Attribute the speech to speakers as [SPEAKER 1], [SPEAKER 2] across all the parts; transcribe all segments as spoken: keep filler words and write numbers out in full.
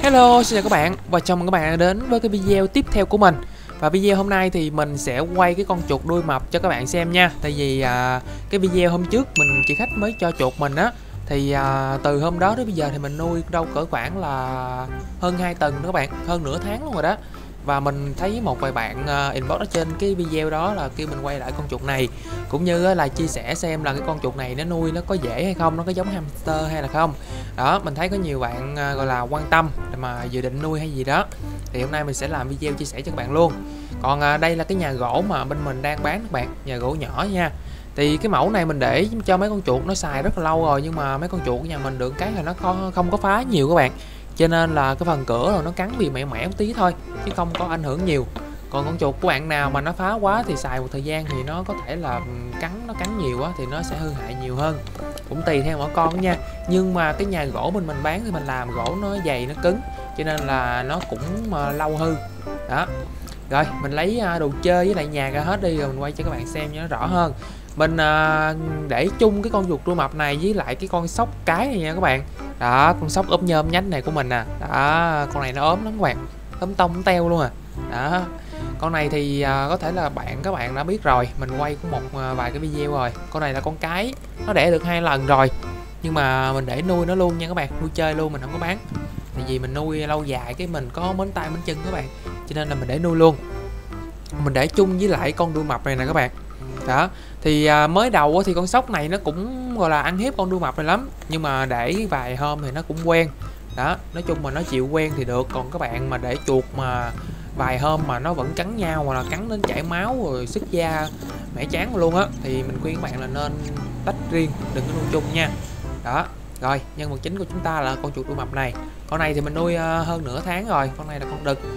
[SPEAKER 1] Hello, xin chào các bạn và chào mừng các bạn đã đến với cái video tiếp theo của mình. Và video hôm nay thì mình sẽ quay cái con chuột đuôi mập cho các bạn xem nha. Tại vì à, cái video hôm trước mình chị khách mới cho chuột mình á, thì à, từ hôm đó đến bây giờ thì mình nuôi đâu cỡ khoảng là hơn hai tuần nữa các bạn, hơn nửa tháng luôn rồi đó. Và mình thấy một vài bạn uh, inbox ở trên cái video đó là kêu mình quay lại con chuột này, cũng như là chia sẻ xem là cái con chuột này nó nuôi nó có dễ hay không, nó có giống hamster hay là không. Đó, mình thấy có nhiều bạn uh, gọi là quan tâm mà dự định nuôi hay gì đó, thì hôm nay mình sẽ làm video chia sẻ cho các bạn luôn. Còn uh, đây là cái nhà gỗ mà bên mình đang bán các bạn, nhà gỗ nhỏ nha. Thì cái mẫu này mình để cho mấy con chuột nó xài rất là lâu rồi, nhưng mà mấy con chuột của nhà mình được cái là nó không, không có phá nhiều các bạn, cho nên là cái phần cửa rồi nó cắn bị mẻ mẻ một tí thôi chứ không có ảnh hưởng nhiều. Còn con chuột của bạn nào mà nó phá quá thì xài một thời gian thì nó có thể là cắn nó cắn nhiều quá thì nó sẽ hư hại nhiều hơn, cũng tùy theo mỗi con nha. Nhưng mà cái nhà gỗ mình mình bán thì mình làm gỗ nó dày nó cứng, cho nên là nó cũng mà lâu hư đó. Rồi mình lấy đồ chơi với lại nhà ra hết đi rồi mình quay cho các bạn xem cho nó rõ hơn. Mình à, để chung cái con chuột đuôi mập này với lại cái con sóc cái này nha các bạn. Đó, con sóc ốm nhôm nhánh này của mình nè. Đó, con này nó ốm lắm các bạn, ốm tông ốm teo luôn à. Đó, con này thì à, có thể là bạn các bạn đã biết rồi, mình quay cũng một à, vài cái video rồi. Con này là con cái, nó đẻ được hai lần rồi, nhưng mà mình để nuôi nó luôn nha các bạn, nuôi chơi luôn, mình không có bán. Tại vì mình nuôi lâu dài cái mình có mến tay mến chân các bạn, cho nên là mình để nuôi luôn. Mình để chung với lại con đuôi mập này nè các bạn. Đó, thì à, mới đầu thì con sóc này nó cũng gọi là ăn hiếp con đuôi mập này lắm, nhưng mà để vài hôm thì nó cũng quen. Đó, nói chung mà nó chịu quen thì được. Còn các bạn mà để chuột mà vài hôm mà nó vẫn cắn nhau, hoặc là cắn đến chảy máu rồi sứt da mẻ chán luôn á, thì mình khuyên các bạn là nên tách riêng, đừng có nuôi chung nha. Đó, rồi nhân vật chính của chúng ta là con chuột đuôi mập này. Con này thì mình nuôi uh, hơn nửa tháng rồi. Con này là con đực.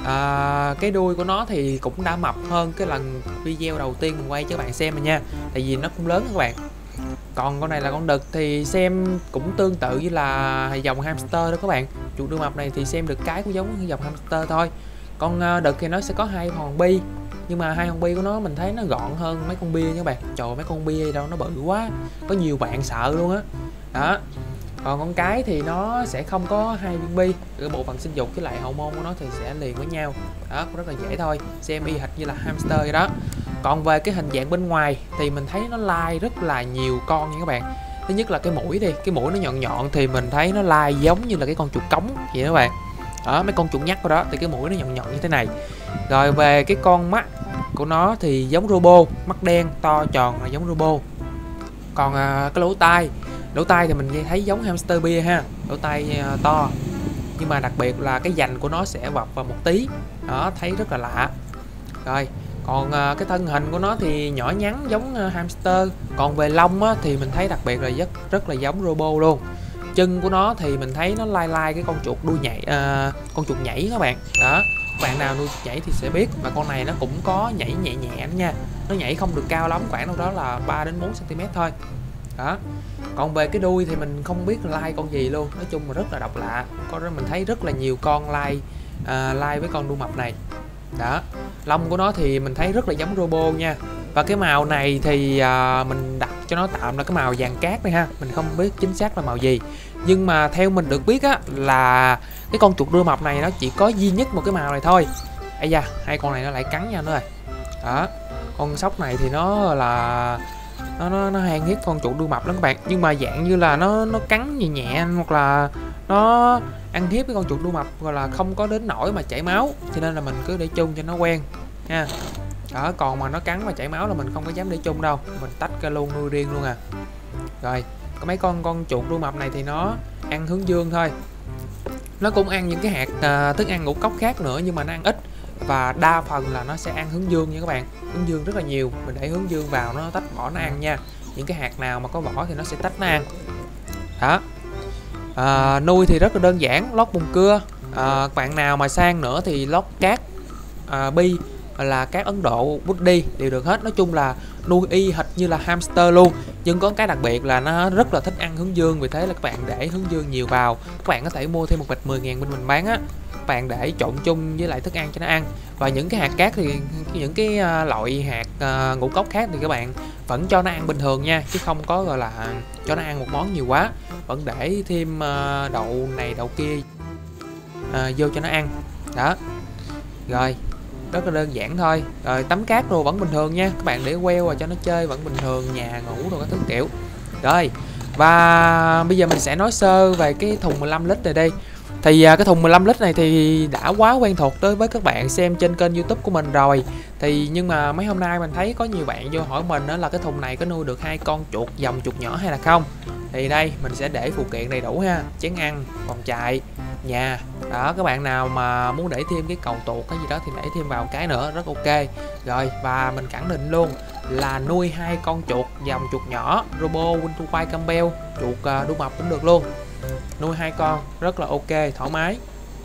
[SPEAKER 1] À, cái đuôi của nó thì cũng đã mập hơn cái lần video đầu tiên mình quay cho các bạn xem rồi nha, tại vì nó cũng lớn các bạn. Còn con này là con đực thì xem cũng tương tự như là dòng hamster đó các bạn. Chuột đuôi mập này thì xem được cái cũng giống dòng hamster thôi. Con đực thì nó sẽ có hai hòn bi, nhưng mà hai hòn bi của nó mình thấy nó gọn hơn mấy con bia nha các bạn. Trời, mấy con bia đâu nó bự quá, có nhiều bạn sợ luôn á. Đó. Đó. Còn con cái thì nó sẽ không có hai viên bi, cái bộ phận sinh dục với lại hậu môn của nó thì sẽ liền với nhau. Đó, cũng rất là dễ thôi, xem y hệt như là hamster vậy đó. Còn về cái hình dạng bên ngoài thì mình thấy nó lai rất là nhiều con nha các bạn. Thứ nhất là cái mũi đi, cái mũi nó nhọn nhọn thì mình thấy nó lai giống như là cái con chuột cống vậy đó các bạn. Đó, mấy con chuột nhắt của đó thì cái mũi nó nhọn nhọn như thế này. Rồi về cái con mắt của nó thì giống robot, mắt đen to tròn là giống robot. Còn à, cái lỗ tai lỗ tai thì mình thấy giống hamster bia ha, lỗ tai uh, to, nhưng mà đặc biệt là cái dành của nó sẽ vập vào một tí, đó thấy rất là lạ. Rồi còn uh, cái thân hình của nó thì nhỏ nhắn giống uh, hamster. Còn về lông á, thì mình thấy đặc biệt là rất rất là giống robot luôn. Chân của nó thì mình thấy nó lai lai cái con chuột đuôi nhảy, uh, con chuột nhảy các bạn. Đó, bạn nào nuôi nhảy thì sẽ biết. Và con này nó cũng có nhảy nhẹ nhẹ đó nha, nó nhảy không được cao lắm, khoảng đâu đó là ba đến bốn xăng ti mét thôi. Đó. Còn về cái đuôi thì mình không biết là lai con gì luôn, nói chung là rất là độc lạ. Có đó, mình thấy rất là nhiều con lai à, lai với con đuôi mập này. Đó, lông của nó thì mình thấy rất là giống robot nha. Và cái màu này thì à, mình đặt cho nó tạm là cái màu vàng cát đây ha, mình không biết chính xác là màu gì. Nhưng mà theo mình được biết á, là cái con chuột đuôi mập này nó chỉ có duy nhất một cái màu này thôi. Ây da, hai con này nó lại cắn nhau nữa rồi. Đó, con sóc này thì nó là nó nó, nó hay hiếp con chuột đuôi mập lắm các bạn, nhưng mà dạng như là nó nó cắn nhẹ nhẹ, hoặc là nó ăn hiếp cái con chuột đuôi mập, gọi là không có đến nỗi mà chảy máu, cho nên là mình cứ để chung cho nó quen nha. Đó, còn mà nó cắn mà chảy máu là mình không có dám để chung đâu, mình tách ra luôn, nuôi riêng luôn à. Rồi có mấy con con chuột đuôi mập này thì nó ăn hướng dương thôi, nó cũng ăn những cái hạt à, thức ăn ngũ cốc khác nữa, nhưng mà nó ăn ít, và đa phần là nó sẽ ăn hướng dương nha các bạn. Hướng dương rất là nhiều, mình để hướng dương vào nó tách vỏ nó ăn nha. Những cái hạt nào mà có vỏ thì nó sẽ tách nó ăn. Đó, à, nuôi thì rất là đơn giản, lót bùn cưa. À, bạn nào mà sang nữa thì lót cát à, bi là cát Ấn Độ, bút đi đều được hết. Nói chung là nuôi y hệt như là hamster luôn, nhưng có cái đặc biệt là nó rất là thích ăn hướng dương, vì thế là các bạn để hướng dương nhiều vào. Các bạn có thể mua thêm một bịch mười ngàn bên mình bán á, các bạn để trộn chung với lại thức ăn cho nó ăn. Và những cái hạt cát thì những cái loại hạt uh, ngũ cốc khác thì các bạn vẫn cho nó ăn bình thường nha, chứ không có gọi là cho nó ăn một món nhiều quá, vẫn để thêm uh, đậu này đậu kia. à, vô cho nó ăn. Đó. Rồi, rất là đơn giản thôi. Rồi tắm cát đồ vẫn bình thường nha, các bạn để queo vào cho nó chơi vẫn bình thường, nhà ngủ đồ các thứ kiểu. Rồi, và bây giờ mình sẽ nói sơ về cái thùng mười lăm lít này đi. Thì à, cái thùng mười lăm lít này thì đã quá quen thuộc đối với các bạn xem trên kênh YouTube của mình rồi. Thì nhưng mà mấy hôm nay mình thấy có nhiều bạn vô hỏi mình đó là cái thùng này có nuôi được hai con chuột, dòng chuột nhỏ hay là không. Thì đây mình sẽ để phụ kiện đầy đủ ha, chén ăn, phòng chạy, nhà. Đó, các bạn nào mà muốn để thêm cái cầu tuột cái gì đó thì để thêm vào cái nữa, rất ok. Rồi, và mình khẳng định luôn là nuôi hai con chuột dòng chuột nhỏ Robo Winterfire Campbell, chuột uh, đuôi mập cũng được luôn. Nuôi hai con rất là ok, thoải mái,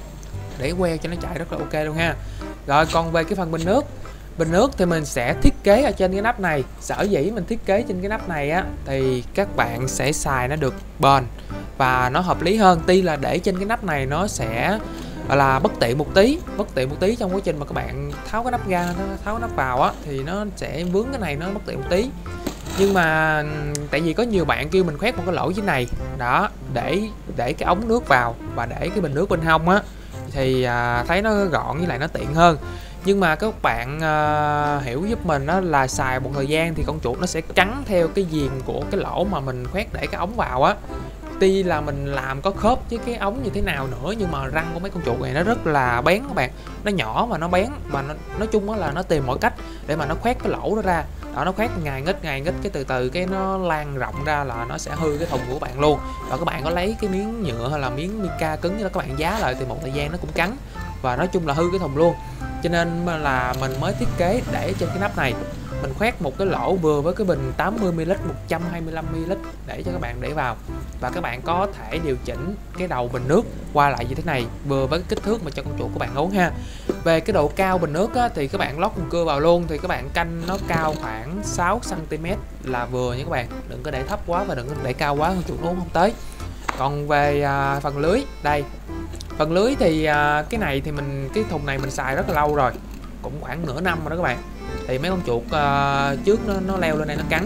[SPEAKER 1] để queo cho nó chạy rất là ok luôn ha. Rồi còn về cái phần bình nước, bình nước thì mình sẽ thiết kế ở trên cái nắp này. Sở dĩ mình thiết kế trên cái nắp này á thì các bạn sẽ xài nó được bền và nó hợp lý hơn. Tuy là để trên cái nắp này nó sẽ là bất tiện một tí, bất tiện một tí trong quá trình mà các bạn tháo cái nắp ra, nó tháo cái nắp vào á thì nó sẽ vướng cái này, nó bất tiện một tí. Nhưng mà tại vì có nhiều bạn kêu mình khoét một cái lỗ dưới này đó để để cái ống nước vào và để cái bình nước bên hông á thì à, thấy nó gọn với lại nó tiện hơn. Nhưng mà các bạn à, hiểu giúp mình đó là xài một thời gian thì con chuột nó sẽ cắn theo cái viền của cái lỗ mà mình khoét để cái ống vào á. Tuy là mình làm có khớp với cái ống như thế nào nữa nhưng mà răng của mấy con chuột này nó rất là bén các bạn, nó nhỏ mà nó bén, mà nó, nói chung là nó tìm mọi cách để mà nó khoét cái lỗ đó ra. Đó, nó khoét ngày nghít ngày nghít cái từ từ cái nó lan rộng ra là nó sẽ hư cái thùng của bạn luôn. Và các bạn có lấy cái miếng nhựa hay là miếng mica cứng đó các bạn giá lại thì một thời gian nó cũng cắn và nói chung là hư cái thùng luôn. Cho nên là mình mới thiết kế để trên cái nắp này mình khoét một cái lỗ vừa với cái bình tám mươi mi li lít, một trăm hai mươi lăm mi li lít để cho các bạn để vào. Và các bạn có thể điều chỉnh cái đầu bình nước qua lại như thế này vừa với cái kích thước mà cho con chuột của bạn uống ha. Về cái độ cao bình nước á, thì các bạn lót con cưa vào luôn, thì các bạn canh nó cao khoảng sáu xăng ti mét là vừa nha các bạn. Đừng có để thấp quá và đừng có để cao quá, con chuột uống không tới. Còn về à, phần lưới đây, phần lưới thì à, cái này thì mình cái thùng này mình xài rất là lâu rồi, cũng khoảng nửa năm rồi đó các bạn. Thì mấy con chuột uh, trước nó, nó leo lên đây nó cắn,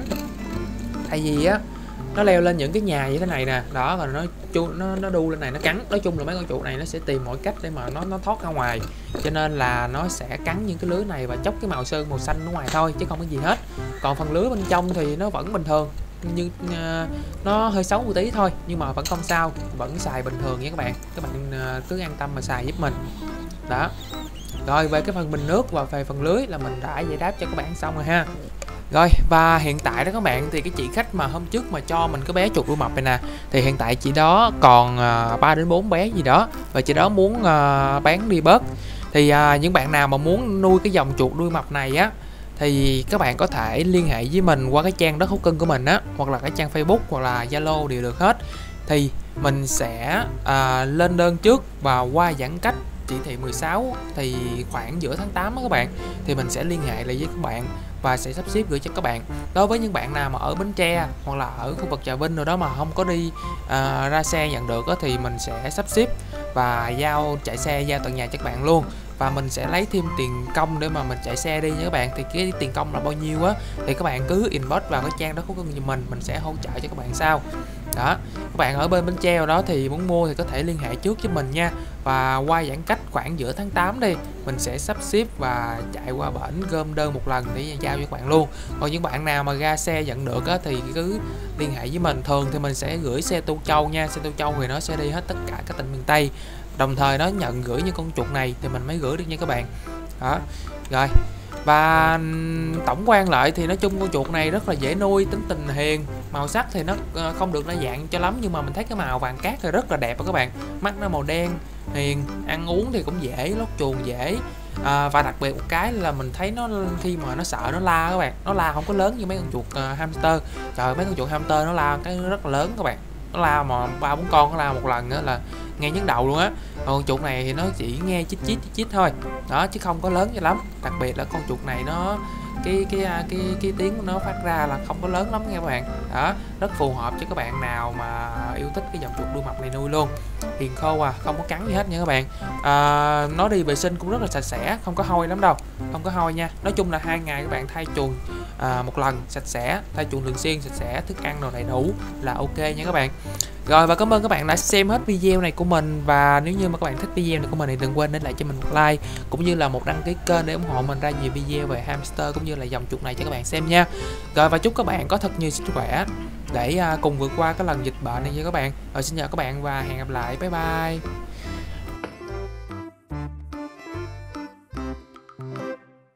[SPEAKER 1] tại vì á nó leo lên những cái nhà như thế này nè, đó rồi nó chu nó nó đu lên này nó cắn. Nói chung là mấy con chuột này nó sẽ tìm mọi cách để mà nó nó thoát ra ngoài, cho nên là nó sẽ cắn những cái lưới này và chốc cái màu sơn màu xanh ở ngoài thôi chứ không có gì hết. Còn phần lưới bên trong thì nó vẫn bình thường, nhưng uh, nó hơi xấu một tí thôi nhưng mà vẫn không sao, vẫn xài bình thường nha các bạn. Các bạn uh, cứ an tâm mà xài giúp mình. Đó. Rồi về cái phần bình nước và về phần lưới là mình đã giải đáp cho các bạn xong rồi ha. Rồi và hiện tại đó các bạn thì cái chị khách mà hôm trước mà cho mình cái bé chuột đuôi mập này nè, thì hiện tại chị đó còn uh, ba đến bốn bé gì đó và chị đó muốn uh, bán đi bớt. Thì uh, những bạn nào mà muốn nuôi cái dòng chuột đuôi mập này á thì các bạn có thể liên hệ với mình qua cái trang Đất Thú Cưng của mình á, hoặc là cái trang Facebook hoặc là Zalo đều được hết. Thì mình sẽ uh, lên đơn trước và qua giãn cách chỉ thị mười sáu thì khoảng giữa tháng tám đó các bạn, thì mình sẽ liên hệ lại với các bạn và sẽ sắp xếp gửi cho các bạn. Đối với những bạn nào mà ở Bến Tre hoặc là ở khu vực Trà Vinh rồi đó mà không có đi uh, ra xe nhận được đó, thì mình sẽ sắp xếp và giao chạy xe giao tận nhà cho các bạn luôn. Và mình sẽ lấy thêm tiền công để mà mình chạy xe đi nha các bạn. Thì cái tiền công là bao nhiêu á thì các bạn cứ inbox vào cái trang đó của mình, mình sẽ hỗ trợ cho các bạn sau. Đó, các bạn ở bên Bến Tre đó thì muốn mua thì có thể liên hệ trước với mình nha. Và qua giãn cách khoảng giữa tháng tám đi, mình sẽ sắp xếp và chạy qua bển gom đơn một lần để giao cho các bạn luôn. Còn những bạn nào mà ra xe nhận được á, thì cứ liên hệ với mình. Thường thì mình sẽ gửi xe Tu Châu nha. Xe Tu Châu thì nó sẽ đi hết tất cả các tỉnh miền Tây, đồng thời nó nhận gửi những con chuột này thì mình mới gửi được nha các bạn. Đó, rồi. Và tổng quan lại thì nói chung con chuột này rất là dễ nuôi, tính tình hiền. Màu sắc thì nó không được đa dạng cho lắm, nhưng mà mình thấy cái màu vàng cát thì rất là đẹp đó các bạn. Mắt nó màu đen, hiền, ăn uống thì cũng dễ, lót chuồng dễ. À, và đặc biệt một cái là mình thấy nó khi mà nó sợ nó la các bạn, nó la không có lớn như mấy con chuột uh, hamster. Trời, mấy con chuột hamster nó la cái rất là lớn các bạn, nó la mà ba bốn con nó la một lần nữa là nghe nhức đầu luôn á. Còn chuột này thì nó chỉ nghe chít chít chít chít thôi đó, chứ không có lớn cho lắm. Đặc biệt là con chuột này nó cái cái cái cái, cái tiếng của nó phát ra là không có lớn lắm nha các bạn. Đó, rất phù hợp cho các bạn nào mà yêu thích cái dòng chuột đuôi mập này nuôi luôn. Hiền khô à, không có cắn gì hết nha các bạn. À, nó đi vệ sinh cũng rất là sạch sẽ, không có hôi lắm đâu, không có hôi nha. Nói chung là hai ngày các bạn thay chuồng à, một lần sạch sẽ, thay chuồng thường xuyên sạch sẽ, thức ăn đồ đầy đủ là ok nha các bạn. Rồi, và cảm ơn các bạn đã xem hết video này của mình, và nếu như mà các bạn thích video này của mình thì đừng quên để lại cho mình một like cũng như là một đăng ký kênh để ủng hộ mình ra nhiều video về hamster cũng như là dòng chuột này cho các bạn xem nha. Rồi, và chúc các bạn có thật nhiều sức khỏe để uh, cùng vượt qua cái lần dịch bệnh này nha các bạn. Rồi, xin chào các bạn và hẹn gặp lại. Bye bye.